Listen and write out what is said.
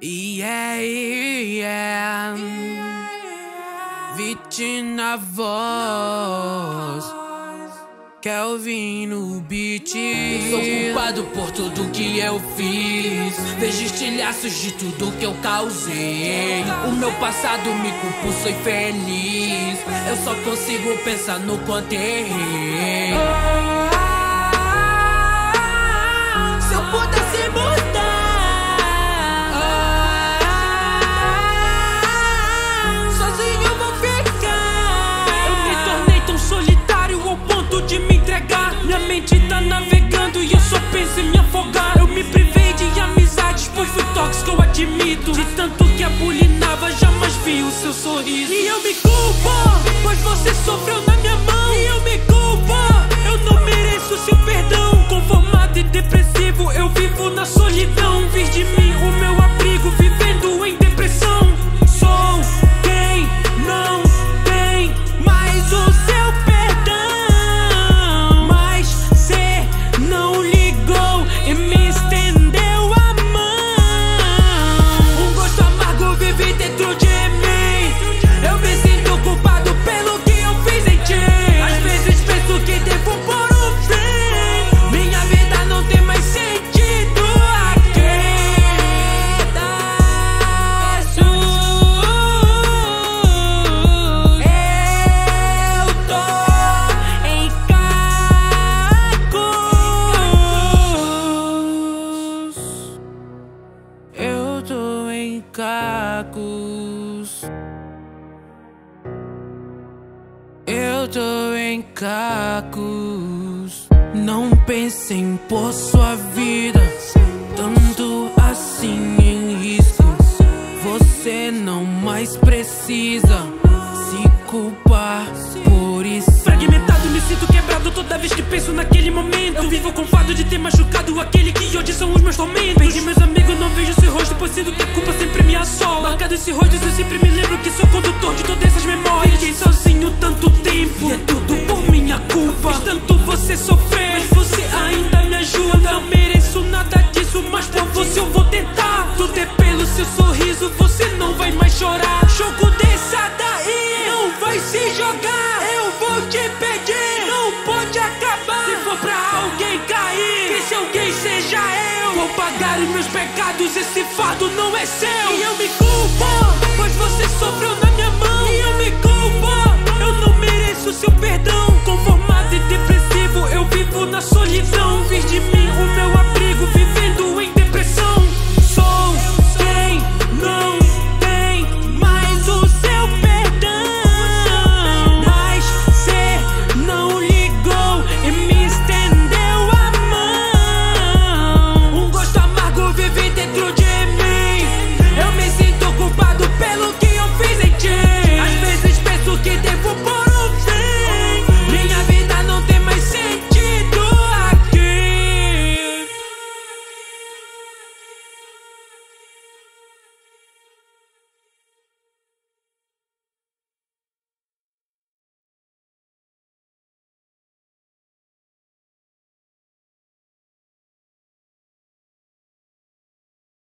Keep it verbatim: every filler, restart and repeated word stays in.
Yeah, yeah. Vitinho na voz, Kelvin no beat. Sou culpado por tudo que eu fiz. Vejo estilhaços de tudo que eu causei. O meu passado me culpa, sou infeliz. Eu só consigo pensar no quanto errei. Se eu pudesse mudar, sozinho eu vou ficar. Eu me tornei tão solitário ao ponto de me entregar. Minha mente tá navegando e eu só penso em me afogar. Eu me privei de amizades, pois fui tóxico, eu admito. De tanto que a bulinava, jamais vi o seu sorriso. E eu me culpo, pois você sofreu na minha mão. E eu me culpo, eu não mereço seu perdão. Conformado e depressivo, eu vivo na solidão. Fiz de mim o meu abrigo, vivendo em depressão. Sou quem não tem mais o seu perdão. Mas cê não ligou e me estendeu a mão. Um gosto amargo vive dentro de mim. Eu me sinto culpado pelo que eu fiz em ti. Às vezes penso que devo pôr um fim. Minha vida não tem mais sentido aqui. Eu tô em cacos. Eu tô em cacos. Eu tô em cacos. Não pense em pôr sua vida tanto assim em risco. Você não mais precisa se culpar por isso. Fragmentado, me sinto quebrado toda vez que penso naquele momento. Eu vivo com o fato de ter machucado aquele que hoje são os meus tormentos. Perdi meus amigos, não vejo seu rosto, pois sinto que a culpa sempre me assola. Marcado esse rosto, eu sempre me lembro que sou condutor de todas essas memórias. Fiquei sozinho tanto tempo, e é tudo por minha culpa. Fiz tanto você sofrer, mas você ainda me ajuda. Não mereço nada disso, mas por você eu vou tentar. Tudo é pelo seu sorriso, você não vai mais chorar. Jogo dessa daí, não vai se jogar. Eu vou te pedir, não pode acabar. Se for pra alguém cair, que esse alguém seja eu. Vou pagar os meus pecados, esse fardo não é seu. E eu me culpo, pois você sofreu na minha mão. E eu me culpo, eu não mereço seu perdão. Conformado e depressivo, eu vivo na solidão. Fiz de mim o meu abrigo.